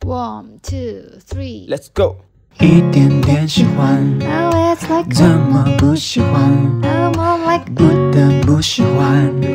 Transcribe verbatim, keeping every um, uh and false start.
One, two, three. Let's go。 一点点喜欢， Now it's like 怎么不喜欢？ I'm more like 不得不喜欢。